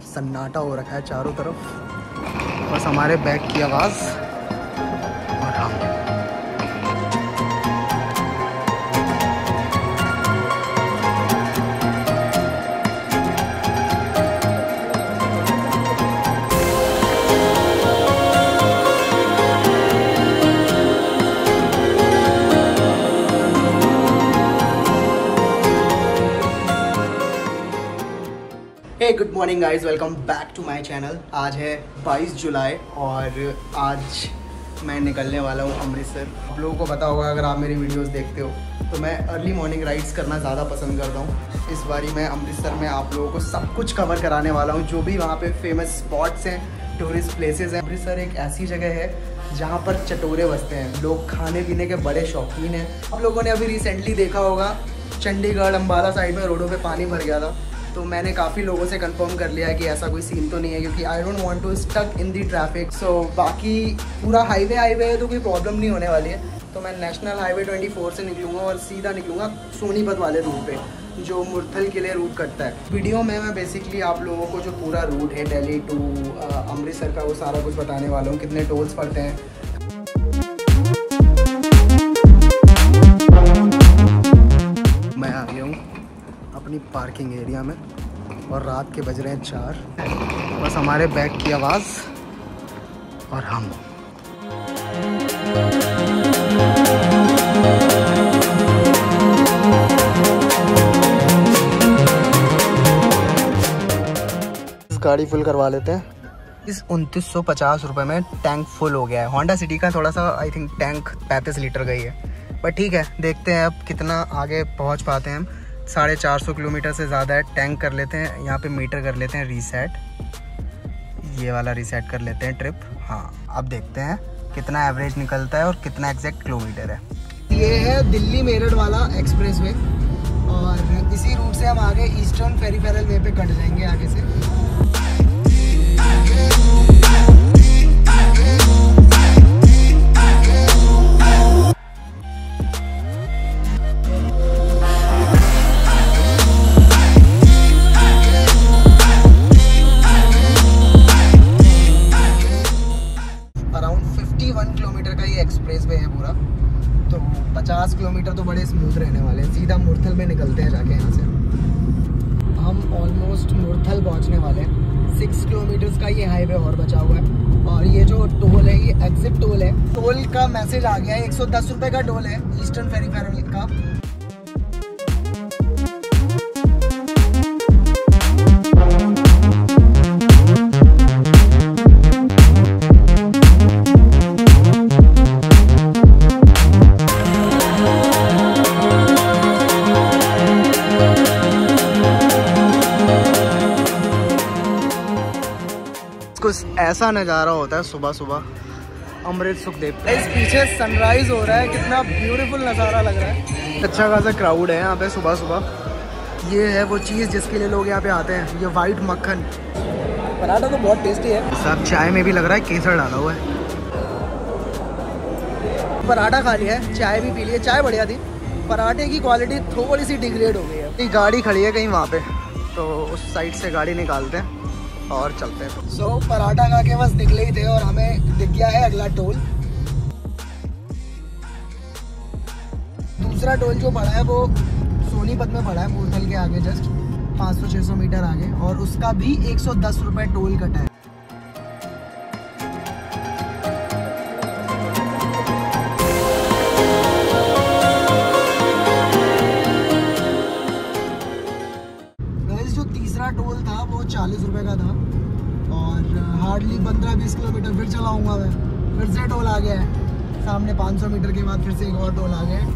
सन्नाटा हो रखा है चारों तरफ, बस हमारे बैग की आवाज़ और हम। Hey good morning guys, welcome back to my channel. आज है 22 जुलाई और आज मैं निकलने वाला हूँ अमृतसर। आप लोगों को पता होगा अगर आप मेरी वीडियोस देखते हो तो मैं अर्ली मॉर्निंग राइड्स करना ज़्यादा पसंद करता हूँ। इस बारी मैं अमृतसर में आप लोगों को सब कुछ कवर कराने वाला हूँ, जो भी वहाँ पे फेमस स्पॉट्स हैं, टूरिस्ट प्लेसेस हैं। अमृतसर एक ऐसी जगह है जहाँ पर चटोरे बसते हैं, लोग खाने पीने के बड़े शौकीन हैं। आप लोगों ने अभी रिसेंटली देखा होगा चंडीगढ़ अम्बाला साइड में रोडों पे पानी भर गया था, तो मैंने काफ़ी लोगों से कंफर्म कर लिया है कि ऐसा कोई सीन तो नहीं है, क्योंकि I don't want to stuck in the traffic. So बाकी पूरा हाईवे है तो कोई प्रॉब्लम नहीं होने वाली है। तो मैं नेशनल हाईवे 24 से निकलूँगा और सीधा निकलूँगा सोनीपत वाले रूट पे, जो मुरथल के लिए रूट कटता है। वीडियो में मैं बेसिकली आप लोगों को जो पूरा रूट है दिल्ली टू अमृतसर का वो सारा कुछ बताने वाला हूँ, कितने टोल्स पड़ते हैं। मैं आ गया हूँ अपनी पार्किंग एरिया में और रात के बज रहे हैं 4। बस हमारे बैग की आवाज़ और हम। इस गाड़ी फुल करवा लेते हैं। इस 2950 रुपये में टैंक फुल हो गया है। होंडा सिटी का थोड़ा सा आई थिंक टैंक 35 लीटर का ही है, बट ठीक है, देखते हैं अब कितना आगे पहुंच पाते हैं हम। 450 किलोमीटर से ज़्यादा है। टैंक कर लेते हैं, यहाँ पे मीटर कर लेते हैं रीसेट, ये वाला रीसेट कर लेते हैं ट्रिप। हाँ, अब देखते हैं कितना एवरेज निकलता है और कितना एग्जैक्ट किलोमीटर है। ये है दिल्ली मेरठ वाला एक्सप्रेस वे और इसी रूट से हम आगे ईस्टर्न पेरिफेरल वे पे कट जाएंगे आगे से। एक्सप्रेस वे है पूरा, तो 50 किलोमीटर तो बड़े स्मूथ रहने वाले हैं। सीधा मुरथल में निकलते हैं जाके यहाँ से। हम ऑलमोस्ट मुरथल पहुँचने वाले हैं। 6 किलोमीटर का ये हाईवे और बचा हुआ है और ये जो टोल है ये एग्जिट टोल है। टोल का मैसेज आ गया है, 110 रुपये का टोल है ईस्टर्न पेरिफेरल का। कुछ ऐसा नज़ारा होता है सुबह सुबह अमृत सुखदेव। इस पीछे सनराइज हो रहा है, कितना ब्यूटीफुल नज़ारा लग रहा है। अच्छा खासा क्राउड है यहाँ पे सुबह सुबह। ये है वो चीज़ जिसके लिए लोग यहाँ पे आते हैं, ये वाइट मक्खन। पराठा तो बहुत टेस्टी है। सब चाय में भी लग रहा है केसर डाला हुआ है। पराठा खा लिया है, चाय भी पी ली है। चाय बढ़िया थी, पराठे की क्वालिटी थोड़ी सी डिग्रेड हो गई है। गाड़ी खड़ी है कहीं वहाँ पे, तो उस साइड से गाड़ी निकालते हैं और चलते हैं। सो पराठा खा के बस निकले ही थे और हमें दिख गया है अगला टोल। दूसरा टोल जो पड़ा है वो सोनीपत में पड़ा है, मुरथल के आगे जस्ट 500-600 मीटर आगे, और उसका भी 110 रुपये टोल कटा है। जो तीसरा टोल था वो 40 रुपये का था और हार्डली 15-20 किलोमीटर फिर चलाऊंगा मैं। फिर से टोल आ गया है सामने। 500 मीटर के बाद फिर से एक और टोल आ गया है।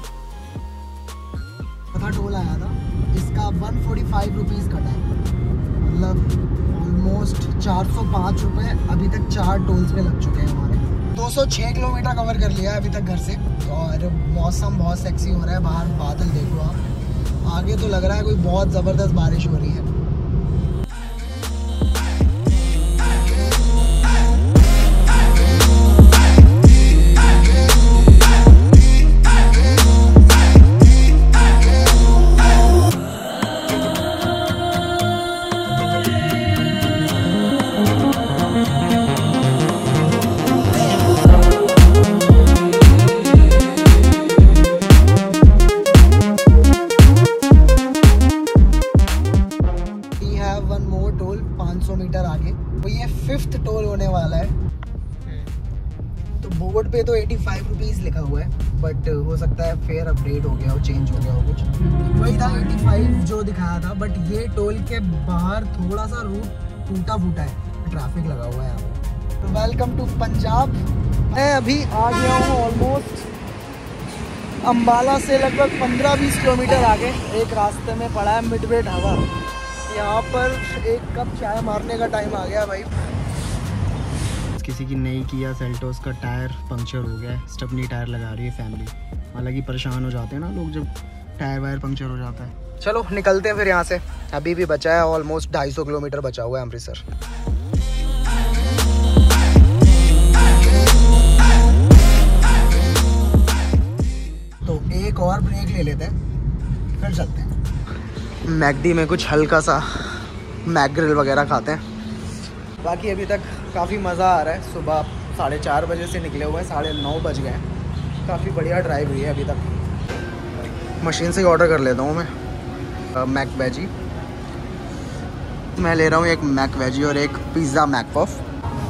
पता टोल आया था, इसका 145 रुपीज़ कटा है, मतलब ऑलमोस्ट 405 रुपये अभी तक 4 टोल्स पे लग चुके हैं हमारे। 206 किलोमीटर कवर कर लिया है अभी तक घर से और मौसम बहुत सेक्सी हो रहा है। बाहर बादल देखो आप, आगे तो लग रहा है कोई बहुत ज़बरदस्त बारिश हो रही है। वन मोर टोल 500 मीटर आगे, तो ये 5th टोल होने वाला है। तो बोर्ड पे तो 85 रुपीज़ लिखा हुआ है, बट हो सकता है फेयर अपडेट हो गया हो, चेंज हो गया हो कुछ। वही था 85 जो दिखाया था, बट ये टोल के बाहर थोड़ा सा रूट टूटा फूटा है, ट्रैफिक लगा हुआ है यहाँ पे। तो वेलकम टू पंजाब। मैं अभी आ गया हूँ ऑलमोस्ट अम्बाला से लगभग 15-20 किलोमीटर आगे। एक रास्ते में पड़ा है मिडवे ढाबा, यहाँ पर एक कप चाय मारने का टाइम आ गया भाई। किसी की नई किया सेल्टोस का टायर पंक्चर हो गया है, स्टेपनी टायर लगा रही है फैमिली। हालांकि परेशान हो जाते हैं ना लोग जब टायर वायर पंक्चर हो जाता है। चलो निकलते हैं फिर यहाँ से। अभी भी बचा है ऑलमोस्ट 250 किलोमीटर बचा हुआ है अमृतसर। तो एक और ब्रेक ले लेते हैं, फिर चलते हैं। मैकडी में कुछ हल्का सा मैक ग्रिल वगैरह खाते हैं। बाकी अभी तक काफ़ी मज़ा आ रहा है। सुबह 4:30 बजे से निकले हुए हैं, 9:30 बज गए हैं। काफ़ी बढ़िया ड्राइव हुई है अभी तक। मशीन से ही ऑर्डर कर लेता हूँ मैं मैक वेजी। मैं ले रहा हूँ एक मैक वेजी और एक पिज़्ज़ा मैक पफ।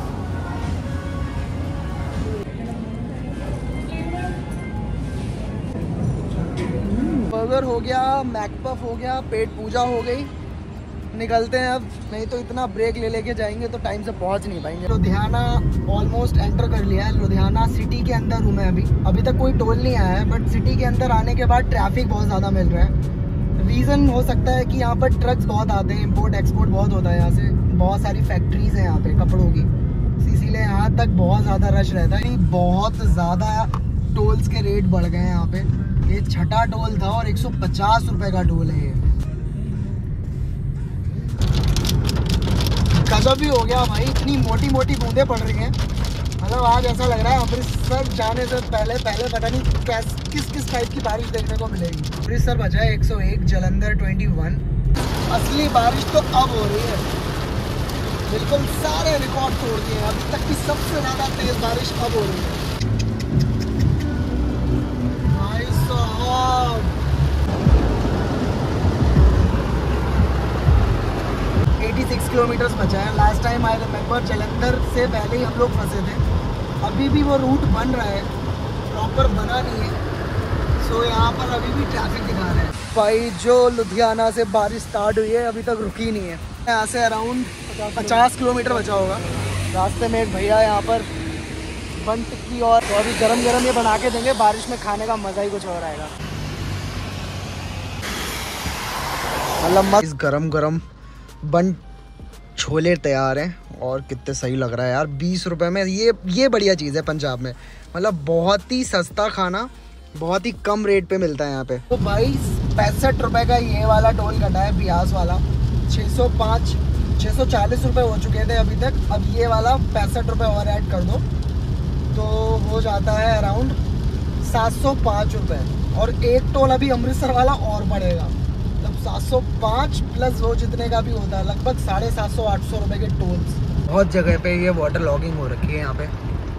बर्गर हो गया, मैक पफ हो गया, पेट पूजा हो गई। निकलते हैं अब, नहीं तो इतना ब्रेक ले लेके जाएंगे तो टाइम से पहुंच नहीं पाएंगे। लुधियाना ऑलमोस्ट एंटर कर लिया है। लुधियाना सिटी के अंदर हूँ मैं अभी तक कोई टोल नहीं आया है, बट सिटी के अंदर आने के बाद ट्रैफिक बहुत ज़्यादा मिल रहा है। रीज़न हो सकता है कि यहाँ पर ट्रक्स बहुत आते हैं, इम्पोर्ट एक्सपोर्ट बहुत होता है यहाँ से। बहुत सारी फैक्ट्रीज़ हैं यहाँ पे कपड़ों की, इसीलिए यहाँ तक बहुत ज़्यादा रश रहता है। बहुत ज़्यादा टोल्स के रेट बढ़ गए हैं यहाँ पे। ये 6ठा टोल था और 150 रुपये का टोल है ये। गजब भी हो गया भाई, इतनी मोटी मोटी बूंदें पड़ रही हैं। मतलब आज ऐसा लग रहा है अमृतसर जाने से पहले पता नहीं किस टाइप की बारिश देखने को मिलेगी। अमृतसर बचा है 101, जलंधर 21। असली बारिश तो अब हो रही है, बिल्कुल सारे रिकॉर्ड तोड़ दिए हैं। अभी तक की सबसे ज़्यादा तेज़ बारिश अब हो रही है भाई साहब। 86 किलोमीटर्स बचा है। Last time I remember Jalandhar से पहले ही हम लोग फंसे थे। अभी भी वो रूट बन रहा है, प्रॉपर बना नहीं है। सो यहाँ पर अभी भी ट्रैफिक दिखा रहा है भाई। जो लुधियाना से बारिश स्टार्ट हुई है अभी तक रुकी नहीं है। यहाँ से अराउंड 50 किलोमीटर बचा होगा। रास्ते में एक भैया यहाँ पर बन टिक्की और तो अभी गरम गरम ये बना के देंगे। बारिश में खाने का मज़ा ही कुछ और आएगा। मतलब इस गरम बन छोले तैयार हैं और कितने सही लग रहा है यार। 20 रुपये में ये बढ़िया चीज़ है पंजाब में। मतलब बहुत ही सस्ता खाना बहुत ही कम रेट पे मिलता है यहाँ पे। तो भाई 65 रुपये का ये वाला टोल कटा है, ब्यास वाला। 640 रुपये हो चुके थे अभी तक। अब ये वाला 65 रुपये और ऐड कर दो तो हो जाता है अराउंड 705 रुपये। और एक टोल अभी अमृतसर वाला और बढ़ेगा, 705 प्लस वो जितने का भी होता है लगभग 750-800 रुपये के टोल्स। बहुत जगह पे ये वाटर लॉगिंग हो रखी है यहाँ पे।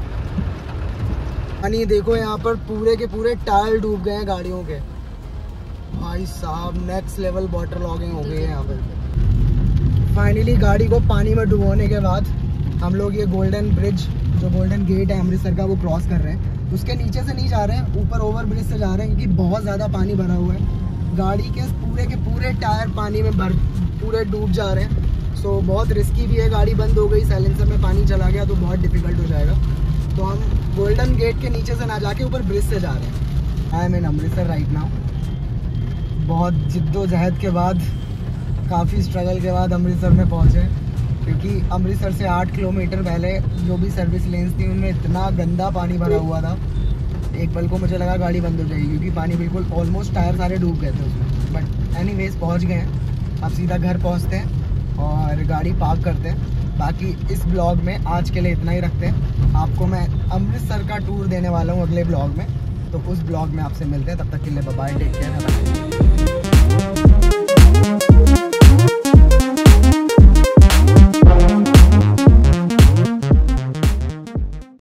यानी देखो यहाँ पर पूरे के पूरे टायर डूब गए हैं गाड़ियों के। भाई साहब नेक्स्ट लेवल वाटर लॉगिंग हो गई है यहाँ पे। फाइनली गाड़ी को पानी में डुबोने के बाद हम लोग ये गोल्डन ब्रिज, जो गोल्डन गेट है अमृतसर का, वो क्रॉस कर रहे हैं। उसके नीचे से नहीं जा रहे हैं, ऊपर ओवर ब्रिज से जा रहे हैं क्योंकि बहुत ज़्यादा पानी भरा हुआ है। गाड़ी के पूरे टायर पानी में पूरे डूब जा रहे हैं। सो बहुत रिस्की भी है। गाड़ी बंद हो गई, साइलेंसर में पानी चला गया तो बहुत डिफिकल्ट हो जाएगा। तो हम गोल्डन गेट के नीचे से ना जाके ऊपर ब्रिज से जा रहे हैं। I am in Amritsar right now. बहुत जिद्दोजहद के बाद, काफ़ी स्ट्रगल के बाद अमृतसर में पहुँचे, क्योंकि अमृतसर से 8 किलोमीटर पहले जो भी सर्विस लेन्स थी उनमें इतना गंदा पानी भरा हुआ था। एक पल को मुझे लगा गाड़ी बंद हो जाएगी क्योंकि पानी बिल्कुल ऑलमोस्ट टायर सारे डूब गए थे उसमें। बट एनीवेज पहुंच गए हैं। अब सीधा घर पहुंचते हैं और गाड़ी पार्क करते हैं। बाकी इस ब्लॉग में आज के लिए इतना ही रखते हैं। आपको मैं अमृतसर का टूर देने वाला हूं अगले ब्लॉग में, तो उस ब्लॉग में आपसे मिलते हैं। तब तक के लिए बाय बाय, टेक केयर।